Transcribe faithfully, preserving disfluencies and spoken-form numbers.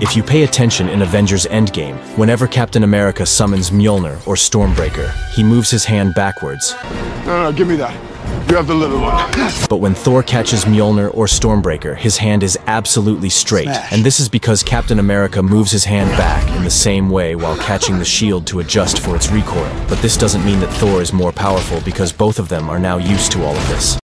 If you pay attention in Avengers Endgame, whenever Captain America summons Mjolnir or Stormbreaker, he moves his hand backwards. No, no, give me that. You have the little one. But when Thor catches Mjolnir or Stormbreaker, his hand is absolutely straight. Smash. And this is because Captain America moves his hand back in the same way while catching the shield to adjust for its recoil. But this doesn't mean that Thor is more powerful because both of them are now used to all of this.